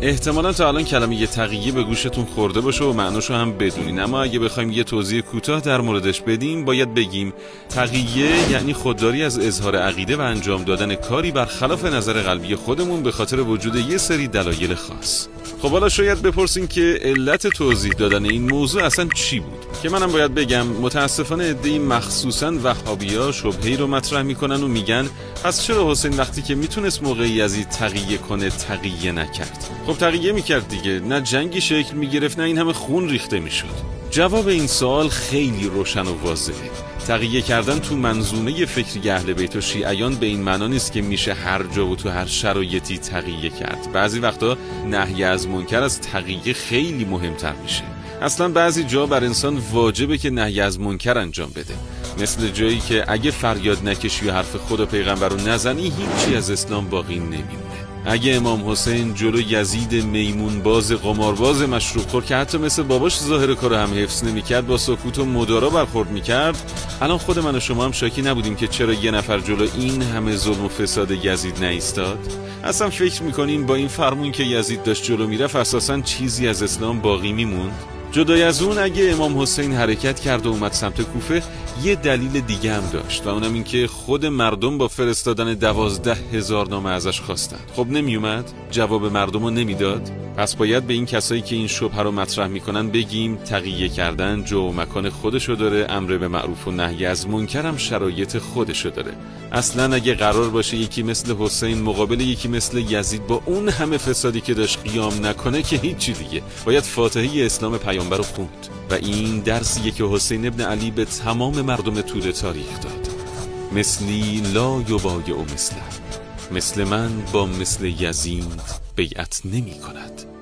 احتمالا تا الان کلمه تقیه به گوشتون خورده باشه و معناشو هم بدونین، اما اگه بخوایم یه توضیح کوتاه در موردش بدیم باید بگیم تقیه یعنی خودداری از اظهار عقیده و انجام دادن کاری برخلاف نظر قلبی خودمون به خاطر وجود یه سری دلایل خاص. خب حالا شاید بپرسین که علت توضیح دادن این موضوع اصلا چی بود؟ که منم باید بگم متاسفانه عده‌ای مخصوصاً وهابی‌ها شبهه‌ای رو مطرح میکنن و میگن پس چرا حسین وقتی که میتونست موقع یزید تقیه کنه تقیه نکرد؟ خب تقیه میکرد دیگه، نه جنگی شکل میگرفت نه این همه خون ریخته میشد. جواب این سوال خیلی روشن و واضحه. تقیه کردن تو منظومه فکری اهل بیت و شیعیان به این معنا نیست که میشه هر جا و تو هر شرایطی تقیه کرد. بعضی وقتا نهی از منکر از تقیه خیلی مهمتر میشه. اصلا بعضی جا بر انسان واجبه که نهی از منکر انجام بده، مثل جایی که اگه فریاد نکشی و حرف خدا پیغمبر رو نزنی هیچی از اسلام باقی نمیمونه. اگه امام حسین جلو یزید میمون باز قمارباز مشروب خور که حتی مثل باباش ظاهر کارو هم حفظ نمی‌کرد با سکوت و مدارا برخورد می‌کرد، الان خود من و شما هم شاکی نبودیم که چرا یه نفر جلو این همه ظلم و فساد یزید نایستاد؟ اصلا فکر می‌کنین با این فرمون که یزید داشت جلو میرفت اساساً چیزی از اسلام باقی میموند؟ جدای از اون اگه امام حسین حرکت کرد و اومد سمت کوفه یه دلیل دیگه هم داشت و اونم این که خود مردم با فرستادن 12,000 نامه ازش خواستن. خب نمیومد؟ جواب مردم رو نمیداد؟ پس باید به این کسایی که این شبهه رو مطرح میکنن بگیم تقیه کردن جو و مکان خودشو داره، امر به معروف و نهی از منکر هم شرایط خودشو داره. اصلا اگه قرار باشه یکی مثل حسین مقابل یکی مثل یزید با اون همه فسادی که داشت قیام نکنه که هیچی دیگه، باید فاتحه اسلام پیامبر رو خوند و این درسیه که حسین ابن علی به تمام مردم طول تاریخ داد. مثلی لا یبایع مثله، مثل من با مثل یزید بیعت نمی کند.